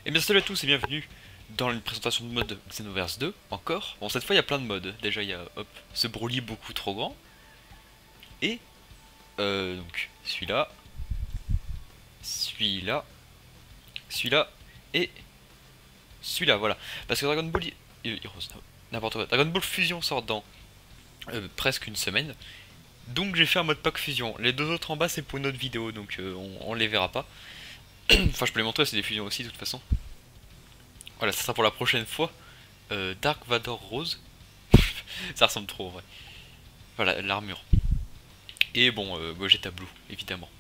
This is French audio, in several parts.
Et bien salut à tous et bienvenue dans une présentation de mode Xenoverse 2, encore. Bon, cette fois il y a plein de modes. Déjà il y a, hop, ce Broly beaucoup trop grand. Et, donc, celui-là, celui-là, celui-là, et celui-là, voilà. Parce que Dragon Ball, Heroes, n'importe quoi. Dragon Ball Fusion sort dans presque une semaine. Donc j'ai fait un mode pack fusion. Les deux autres en bas c'est pour une autre vidéo, donc on les verra pas. Enfin je peux les montrer, c'est des fusions aussi de toute façon. Voilà, ça sera pour la prochaine fois. Dark Vador Rose. Ça ressemble trop en vrai. Voilà, l'armure. Et bon, Gogeta Blue, évidemment.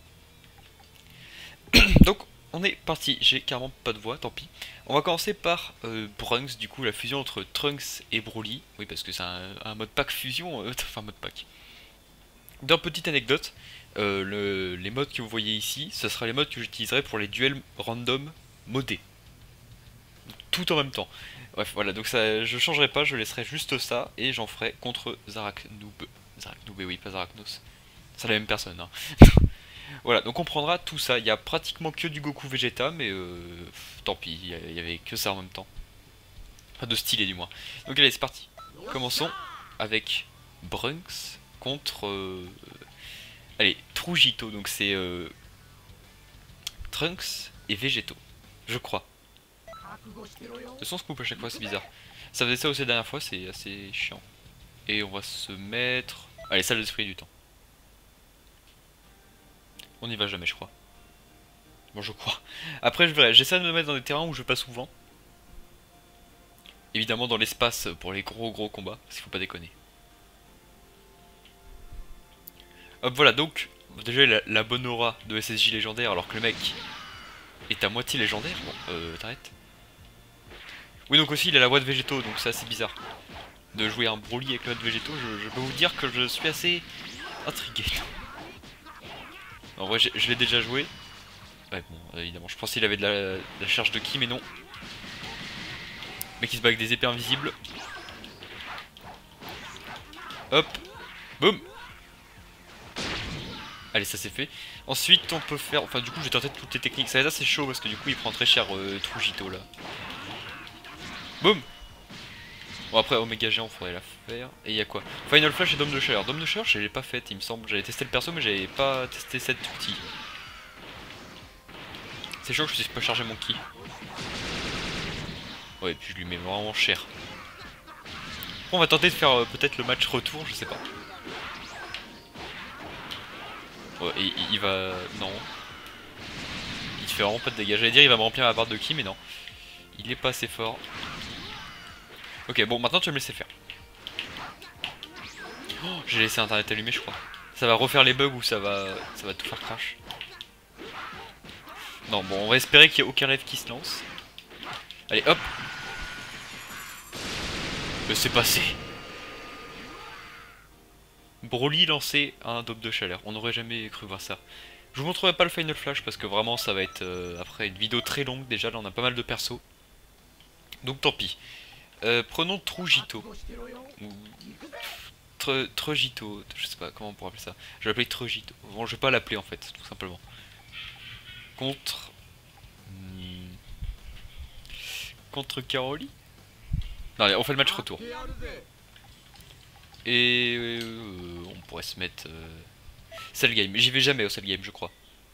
Donc, on est parti. J'ai carrément pas de voix, tant pis. On va commencer par Brunks, du coup, la fusion entre Trunks et Broly. Oui, parce que c'est un mode pack fusion, enfin, mode pack. D'une petite anecdote, les modes que vous voyez ici, ce sera les modes que j'utiliserai pour les duels random modés. Tout en même temps. Bref, voilà, donc ça, je changerai pas, je laisserai juste ça, et j'en ferai contre Zaraknoob. Zaraknoob, oui, pas Zaraknos. C'est la même personne, hein. Voilà, donc on prendra tout ça. Il y a pratiquement que du Goku Vegeta, mais tant pis, il y avait que ça en même temps. Enfin, de stylé du moins. Donc allez, c'est parti. Commençons avec Brunks contre... allez, Trujito, donc c'est Trunks et Végéto, je crois. De toute façon, on se coupe à chaque fois, c'est bizarre. Ça faisait ça aussi la dernière fois, c'est assez chiant. Et on va se mettre... Allez, salle d'esprit du temps. On n'y va jamais, je crois. Bon, je crois. Après, je verrai. J'essaie de me mettre dans des terrains où je vais pas souvent. Évidemment, dans l'espace pour les gros combats, parce qu'il faut pas déconner. Hop, voilà, donc, déjà la bonne aura de SSJ légendaire, alors que le mec est à moitié légendaire. Bon, t'arrêtes. Oui, donc aussi, il a la voix de Végéto, donc c'est assez bizarre. De jouer un Broly avec la voix de Végéto, je peux vous dire que je suis assez intrigué. En vrai, je l'ai déjà joué. Ouais, bon, évidemment, je pensais qu'il avait de la charge de ki, mais non. Mais qui se bat avec des épées invisibles. Hop, boum. Allez, ça c'est fait. Ensuite, on peut faire... Enfin, du coup, j'ai tenté toutes les techniques. Ça va être assez chaud parce que du coup, il prend très cher Trujito là. Boum. Bon, après, Omega Géant, faudrait la faire. Et il y a quoi? Final Flash et Dôme de Chaleur. Dôme de Chaleur, je l'ai pas faite, il me semble. J'avais testé le perso, mais j'avais pas testé cette outil. C'est chaud que je puisse pas charger mon ki. Ouais, et puis je lui mets vraiment cher. Bon, on va tenter de faire peut-être le match retour, je sais pas. Ouais, et il va... Non. Il fait vraiment pas de dégâts. J'allais dire il va me remplir la barre de ki, mais non. Il est pas assez fort. Ok, bon, maintenant tu vas me laisser faire. Oh, j'ai laissé internet allumé, je crois. Ça va refaire les bugs ou ça va tout faire crash. Non, bon, on va espérer qu'il n'y ait aucun rêve qui se lance. Allez, hop. Mais c'est passé. Broly lançait un dope de chaleur. On n'aurait jamais cru voir ça. Je vous montrerai pas le Final Flash parce que vraiment ça va être après une vidéo très longue. Déjà là on a pas mal de persos. Donc tant pis. Prenons Trujito. Trujito, je sais pas comment on pourrait appeler ça. Je vais l'appeler Trujito. Bon, je vais pas l'appeler en fait, tout simplement. Contre... Contre Caroli. Non, allez, on fait le match retour. Et on pourrait se mettre... Cell Game. J'y vais jamais au Cell Game, je crois.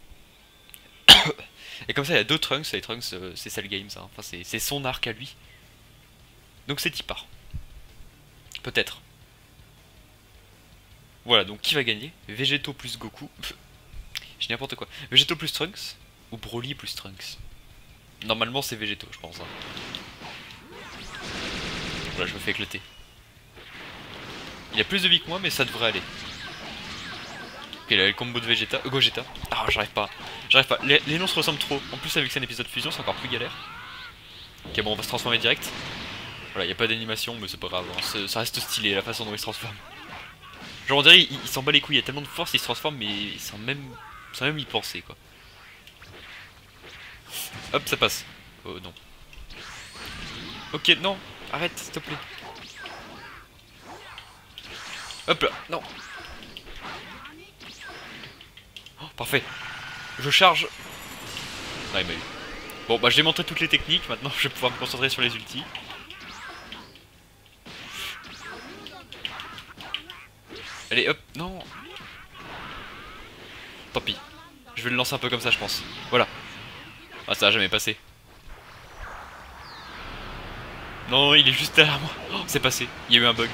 Et comme ça, il y a deux Trunks. Les Trunks, c'est Cell Games. Hein. Enfin, c'est son arc à lui. Donc c'est y part. Peut-être. Voilà, donc qui va gagner? Végéto plus Goku. J'ai n'importe quoi. Végéto plus Trunks ou Broly plus Trunks? Normalement c'est Végéto, je pense. Hein. Voilà, je me fais éclater. Il a plus de vie que moi, mais ça devrait aller. Ok, il a le combo de Vegeta, Gogeta. Ah, j'arrive pas. J'arrive pas. Les noms se ressemblent trop. En plus, avec que c'est un épisode fusion, c'est encore plus galère. Ok, bon, on va se transformer direct. Voilà, y a pas d'animation, mais c'est pas grave. Hein. Ça reste stylé la façon dont il se transforme. Genre, on dirait il s'en bat les couilles. Il y a tellement de force, il se transforme, mais sans même y penser, quoi. Hop, ça passe. Oh non. Ok, non. Arrête, s'il te plaît. Hop là, non. Oh, parfait. Je charge. Non, il m'a eu. Bon bah j'ai montré toutes les techniques, maintenant je vais pouvoir me concentrer sur les ultis. Allez hop, non. Tant pis. Je vais le lancer un peu comme ça je pense. Voilà. Ah ça a jamais passé. Non, il est juste derrière moi. Oh, c'est passé, il y a eu un bug.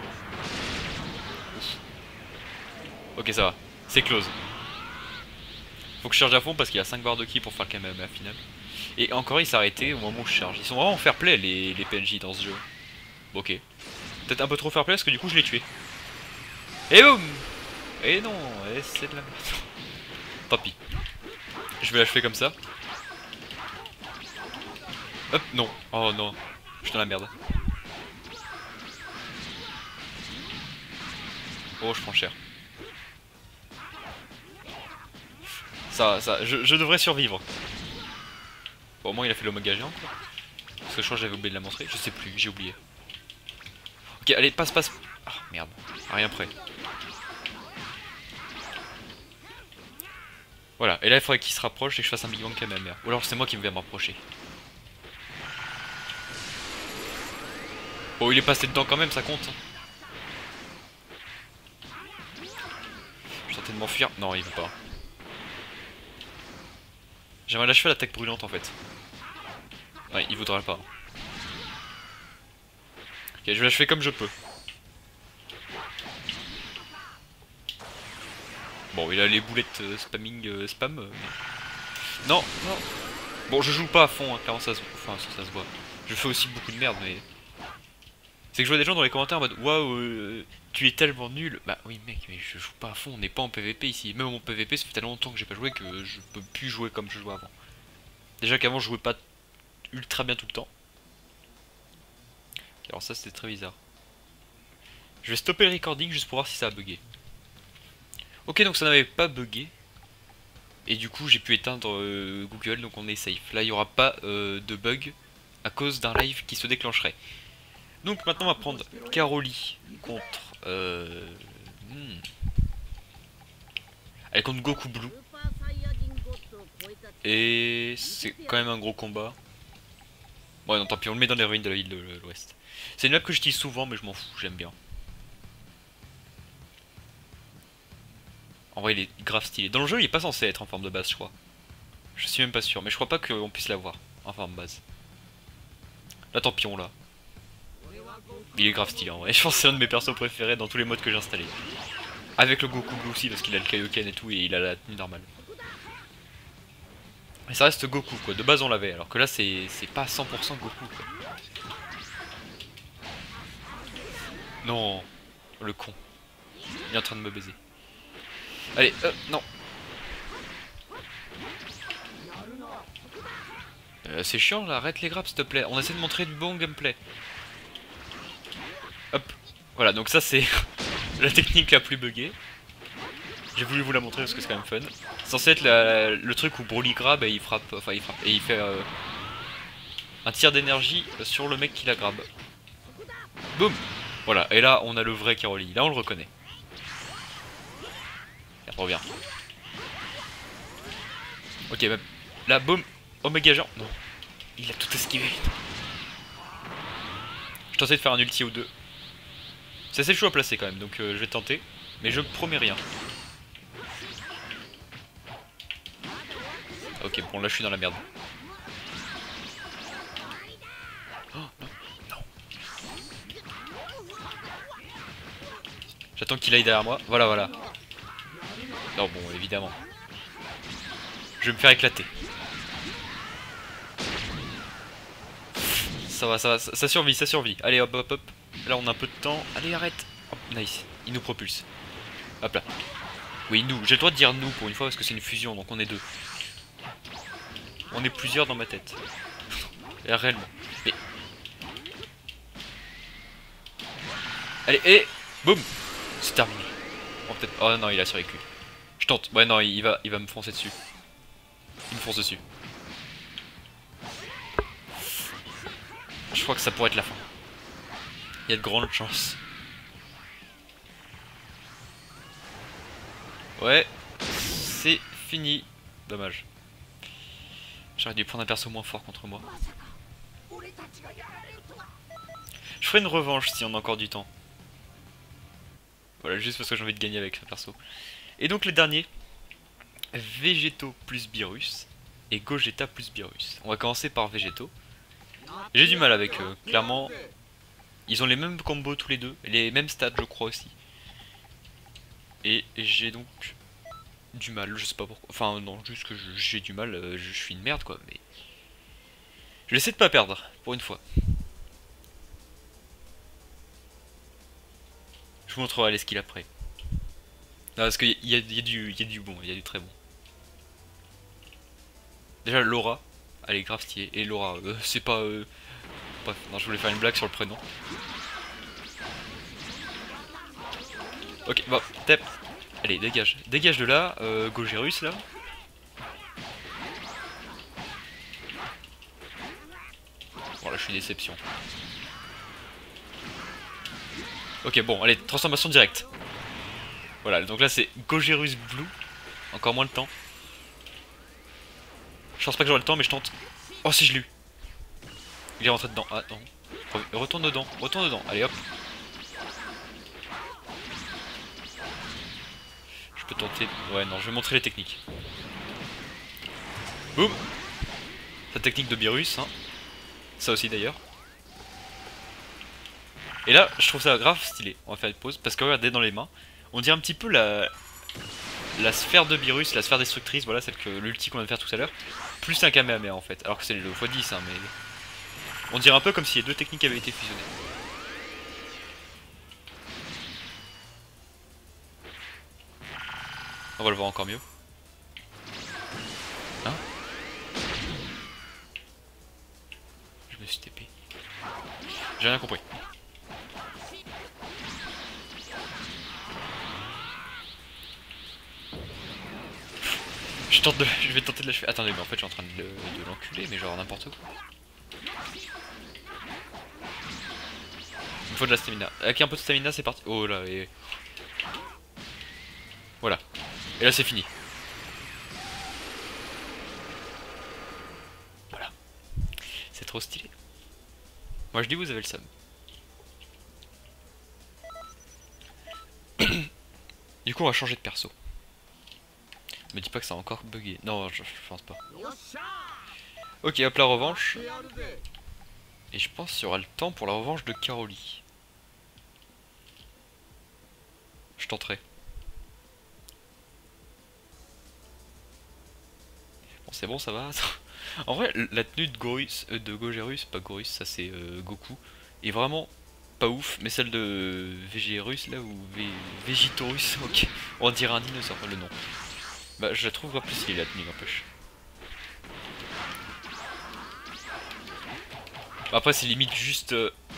Ok ça va, c'est close. Faut que je charge à fond parce qu'il y a 5 barres de ki pour faire le Kamehameha final. Et encore il s'est arrêté au moment où je charge. Ils sont vraiment fair play les PNJ dans ce jeu. Bon, ok. Peut-être un peu trop fair play parce que du coup je l'ai tué. Et boum. Et non, c'est de la merde. Tant pis. Je vais l'achever comme ça. Hop, non. Oh non. Je suis dans la merde. Oh, je prends cher. Je devrais survivre. Bon, au moins il a fait l'Omega géant quoi. Parce que je crois que j'avais oublié de la montrer. Je sais plus, j'ai oublié. Ok, allez, passe. Ah merde, rien prêt. Voilà, et là il faudrait qu'il se rapproche et que je fasse un Big Bang Kamehameha. Ou alors c'est moi qui vais me rapprocher. Oh, il est passé dedans quand même, ça compte. Je vais tenter de m'enfuir. Non, il veut pas. J'aimerais l'achever à l'attaque brûlante en fait. Ouais, il voudra pas. Ok, je vais l'achever comme je peux. Bon, il a les boulettes spamming spam. Non, non. Bon, je joue pas à fond, hein, clairement ça se... Enfin, ça se voit. Je fais aussi beaucoup de merde, mais... C'est que je vois des gens dans les commentaires en mode waouh, tu es tellement nul. Bah oui, mec, mais je joue pas à fond, on n'est pas en PVP ici. Même en PVP, ça fait tellement longtemps que j'ai pas joué que je peux plus jouer comme je jouais avant. Déjà qu'avant, je jouais pas ultra bien tout le temps. Alors, ça, c'était très bizarre. Je vais stopper le recording juste pour voir si ça a bugué. Ok, donc ça n'avait pas bugué. Et du coup, j'ai pu éteindre Google, donc on est safe. Là, il n'y aura pas de bug à cause d'un live qui se déclencherait. Donc maintenant, on va prendre Caroli contre... Elle contre Goku Blue. Et c'est quand même un gros combat. Ouais, non, tant pis, on le met dans les ruines de la ville de l'Ouest. C'est une map que j'utilise souvent, mais je m'en fous, j'aime bien. En vrai, il est grave stylé. Dans le jeu, il est pas censé être en forme de base, je crois. Je suis même pas sûr, mais je crois pas qu'on puisse l'avoir en forme base. Là, tant pis, on l'a. Il est grave stylé en vrai. Je pense que c'est un de mes persos préférés dans tous les modes que j'ai installés. Avec le Goku Blue aussi, parce qu'il a le Kaioken et tout, et il a la tenue normale. Mais ça reste Goku quoi, de base on l'avait, alors que là c'est pas 100% Goku quoi. Non, le con. Il est en train de me baiser. Allez, non. C'est chiant là, arrête les grappes s'il te plaît. On essaie de montrer du bon gameplay. Hop, voilà, donc ça c'est la technique la plus buggée. J'ai voulu vous la montrer parce que c'est quand même fun. C'est censé être le truc où Broly grab et il frappe, enfin il frappe, et il fait un tir d'énergie sur le mec qui la grab. Boum. Voilà, et là on a le vrai Caroli, là on le reconnaît. Il revient. Ok, bah, là boum, Omega Géant. Non, il a tout esquivé. Je tentais de faire un ulti ou deux. C'est assez chaud à placer quand même, donc je vais tenter. Mais je promets rien. Ok, bon là je suis dans la merde. Oh non, non. J'attends qu'il aille derrière moi. Voilà, voilà. Non, bon, évidemment. Je vais me faire éclater. Ça va, ça survit, ça survit. Allez, hop, hop, hop. Là, on a un peu de temps. Allez, arrête. Hop, nice. Il nous propulse. Hop là. Oui, nous. J'ai le droit de dire nous pour une fois parce que c'est une fusion, donc on est deux. On est plusieurs dans ma tête. Et réellement. Mais... Allez, et boum. C'est terminé. Oh, peut-être... Oh non, il a survécu. Je tente. Ouais, non, il va me foncer dessus. Il me fonce dessus. Je crois que ça pourrait être la fin. Il y a de grandes chances. Ouais, c'est fini. Dommage. J'aurais dû prendre un perso moins fort contre moi. Je ferai une revanche si on a encore du temps. Voilà, juste parce que j'ai envie de gagner avec ce perso. Et donc le dernier, Végéto plus Beerus et Gogeta plus Beerus. On va commencer par Végéto. J'ai du mal avec eux, clairement. Ils ont les mêmes combos tous les deux, les mêmes stats je crois aussi. Et j'ai donc du mal, je sais pas pourquoi. Enfin non, juste que j'ai du mal, je suis une merde quoi, mais... Je vais essayer de pas perdre, pour une fois. Je vous montrerai les skills après. Non, parce qu'il y a du bon, il y a du très bon. Déjà Laura, elle est grave stylée. Et Laura, c'est pas... Bref, non, je voulais faire une blague sur le prénom. Ok, bon, tap. Allez, dégage. Dégage de là, Gogérus là. Bon là, je suis déception. Ok, bon, allez, transformation directe. Voilà, donc là c'est Gogérus Blue. Encore moins le temps. Je pense pas que j'aurai le temps, mais je tente. Oh, si je l'ai eu. Il est rentré dedans. Ah non. Retourne dedans, retourne dedans. Allez hop. Je peux tenter. Ouais, non, je vais montrer les techniques. Boum. Sa technique de Beerus, hein. Ça aussi d'ailleurs. Et là, je trouve ça grave stylé. On va faire une pause parce que regardez dans les mains. On dirait un petit peu la sphère de Beerus, la sphère destructrice, voilà, celle que l'ulti qu'on vient de faire tout à l'heure. Plus un Kamehameha en fait. Alors que c'est le x10, hein, mais. On dirait un peu comme si les deux techniques avaient été fusionnées. On va le voir encore mieux. Hein? Je me suis TP. J'ai rien compris. Je vais tenter de l'achever. Attendez, mais en fait, je suis en train de l'enculer, mais genre n'importe quoi. Il me faut de la stamina. Avec un peu de stamina, c'est parti. Oh là, et. Voilà. Et là, c'est fini. Voilà. C'est trop stylé. Moi, je dis, vous avez le seum. Du coup, on va changer de perso. Me dis pas que ça a encore bugué. Non, je pense pas. Ok, hop, la revanche. Et je pense qu'il y aura le temps pour la revanche de Caroli. Je tenterai. Bon, c'est bon, ça va. En vrai, la tenue de Gogérus, pas Gorus, ça c'est Goku, est vraiment pas ouf. Mais celle de Végérus là, ou Vegitorus, ok. On dirait un dinosaure, le nom. Bah, je la trouve plus stylée la tenue, n'empêche. Après, c'est limite juste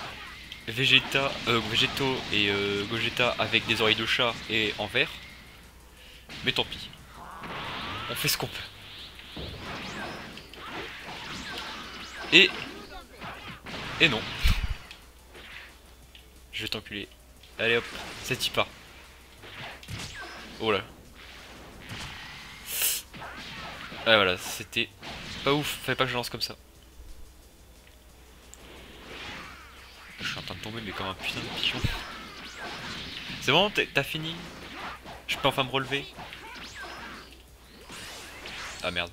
Végéto et Gogeta avec des oreilles de chat et en vert. Mais tant pis. On fait ce qu'on peut. Et non. Je vais t'enculer. Allez hop, c'est y pas. Oh là. Ah voilà, c'était pas ouf, fallait pas que je lance comme ça. Je suis en train de tomber mais comme un putain de pigeon. C'est bon, t'as fini? Je peux enfin me relever? Ah merde.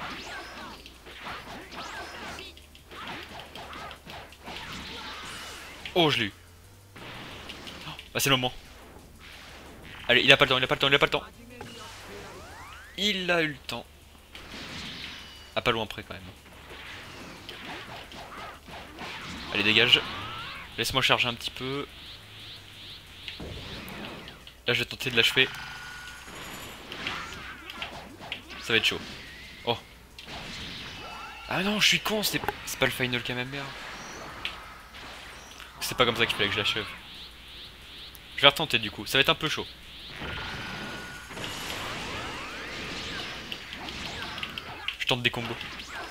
Oh, je l'ai eu. Bah c'est le moment. Allez, il a pas le temps, il a pas le temps, il a pas le temps. Il a eu le temps. Ah, pas loin près quand même. Allez, dégage. Laisse-moi charger un petit peu. Là, je vais tenter de l'achever. Ça va être chaud. Oh. Ah non, je suis con, c'est pas le final Kamehameha. C'est pas comme ça qu'il fallait que je l'achève. Je vais retenter du coup, ça va être un peu chaud. Je tente des combos.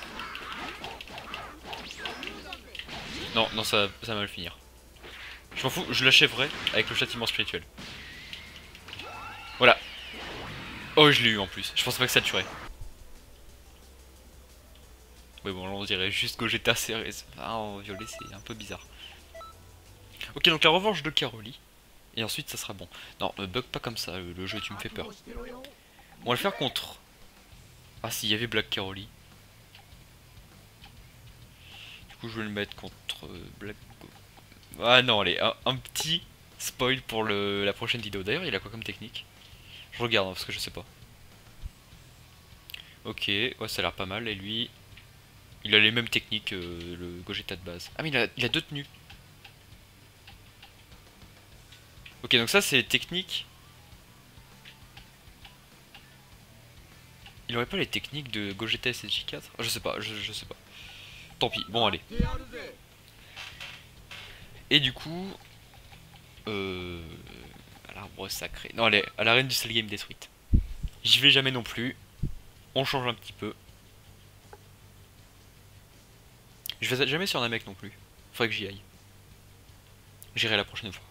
Non, non, ça va mal finir. Je m'en fous, je l'achèverai avec le châtiment spirituel. Voilà. Oh, je l'ai eu en plus. Je pensais pas que ça tuerait. Mais bon, là on dirait juste Gogeta serré. En violet, c'est un peu bizarre. Ok, donc la revanche de Caroli. Et ensuite, ça sera bon. Non, bug pas comme ça, le jeu, tu me fais peur. On va le faire contre... Ah, si, il y avait Black Caroli. Du coup, je vais le mettre contre Black... Ah non, allez, un petit spoil pour la prochaine vidéo. D'ailleurs, il a quoi comme technique? Je regarde, hein, parce que je sais pas. Ok, ouais, ça a l'air pas mal. Et lui, il a les mêmes techniques que le Gogeta de base. Ah, mais il a deux tenues. Ok, donc ça, c'est les techniques. Il aurait pas les techniques de Gogeta SSJ4? Je sais pas, je sais pas. Tant pis, bon, allez. Et du coup... à l'arbre sacré. Non, allez, à l'arène du Cell Game détruite. J'y vais jamais non plus. On change un petit peu. Je vais jamais sur Namek non plus. Faudrait que j'y aille. J'irai la prochaine fois.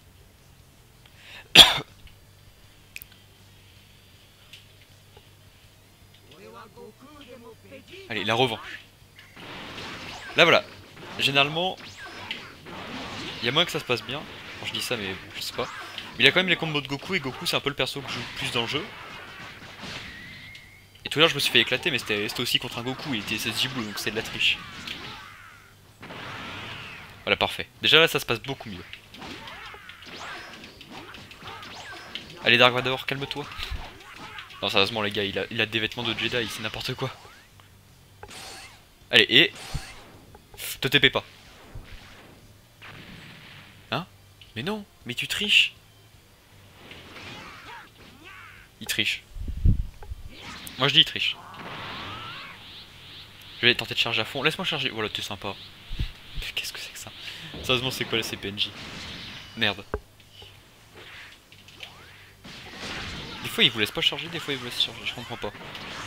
Allez, la revanche. Là voilà. Généralement, il y a moins que ça se passe bien. Quand je dis ça, mais bon, je sais pas. Mais il a quand même les combos de Goku, et Goku c'est un peu le perso que je joue le plus dans le jeu. Et tout à l'heure je me suis fait éclater, mais c'était aussi contre un Goku, il était SSJ Blue, donc c'est de la triche. Voilà, parfait. Déjà là ça se passe beaucoup mieux. Allez Dark Vador, calme-toi. Non sérieusement les gars, il a des vêtements de Jedi, c'est n'importe quoi. Allez, et... Te TP pas. Hein? Mais non, mais tu triches. Il triche. Moi je dis il triche. Je vais tenter de charger à fond. Laisse-moi charger. Voilà, t'es sympa. Qu'est-ce que c'est que ça? Sérieusement, c'est quoi ces PNJ? Merde. Des fois, ils vous laissent pas charger, des fois, ils vous laissent charger. Je comprends pas.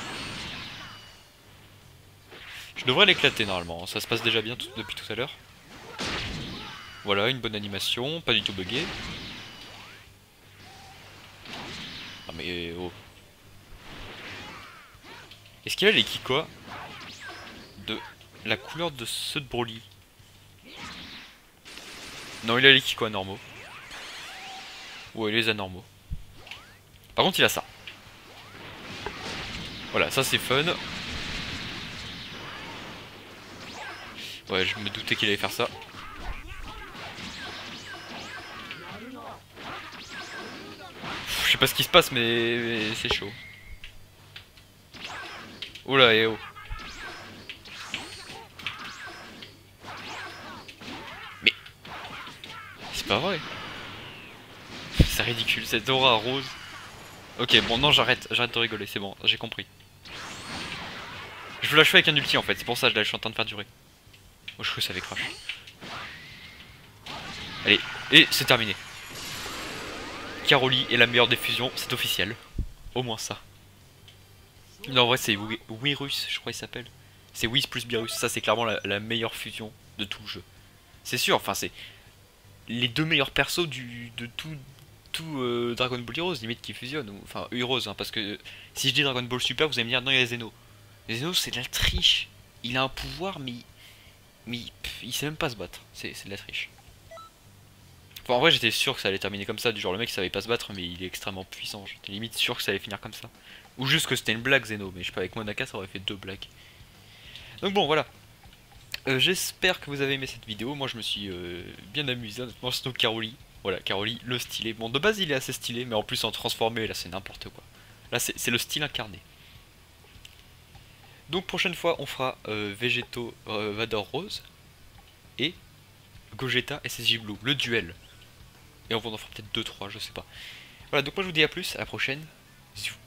Je devrais l'éclater normalement. Ça se passe déjà bien depuis tout à l'heure. Voilà, une bonne animation. Pas du tout buggé. Ah, mais oh. Est-ce qu'il a les Kikoa de la couleur de ceux de Broly? Non, il a les Kikoa normaux. Ouais, les anormaux. Par contre, il a ça. Voilà, ça c'est fun. Ouais, je me doutais qu'il allait faire ça. Je sais pas ce qui se passe, mais c'est chaud. Oh là, eh oh. Mais c'est pas vrai. C'est ridicule, cette aura rose. Ok, bon, non, j'arrête de rigoler, c'est bon, j'ai compris. Je veux l'achever avec un ulti en fait, c'est pour ça que je suis en train de faire durer. Oh, je crois que ça avait crash. Allez, et c'est terminé. Caroli est la meilleure des fusions, c'est officiel. Au moins ça. Non, en vrai, c'est Wirus, je crois qu'il s'appelle. C'est Whis plus Beerus, ça c'est clairement la meilleure fusion de tout le jeu. C'est sûr, enfin, c'est les deux meilleurs persos de tout Dragon Ball Heroes, limite qui fusionnent. Enfin, Heroes, hein, parce que si je dis Dragon Ball Super, vous allez me dire non, il y a Zeno. Zeno, c'est de la triche. Il a un pouvoir, mais il sait même pas se battre. C'est de la triche. Enfin, en vrai, j'étais sûr que ça allait terminer comme ça. Du genre, le mec savait pas se battre, mais il est extrêmement puissant. J'étais limite sûr que ça allait finir comme ça. Ou juste que c'était une blague, Zeno. Mais je sais pas, avec Monaka, ça aurait fait deux blagues. Donc, bon, voilà. J'espère que vous avez aimé cette vidéo. Moi, je me suis bien amusé. Honnêtement, Snoop Caroli. Voilà, Caroli, le stylé. Bon, de base, il est assez stylé, mais en plus, en transformé, là, c'est n'importe quoi. Là, c'est le style incarné. Donc, prochaine fois, on fera Végéto Vador Rose et Gogeta SSJ Blue, le duel. Et on va en faire peut-être 2-3, je sais pas. Voilà, donc moi je vous dis à plus, à la prochaine. Bisous.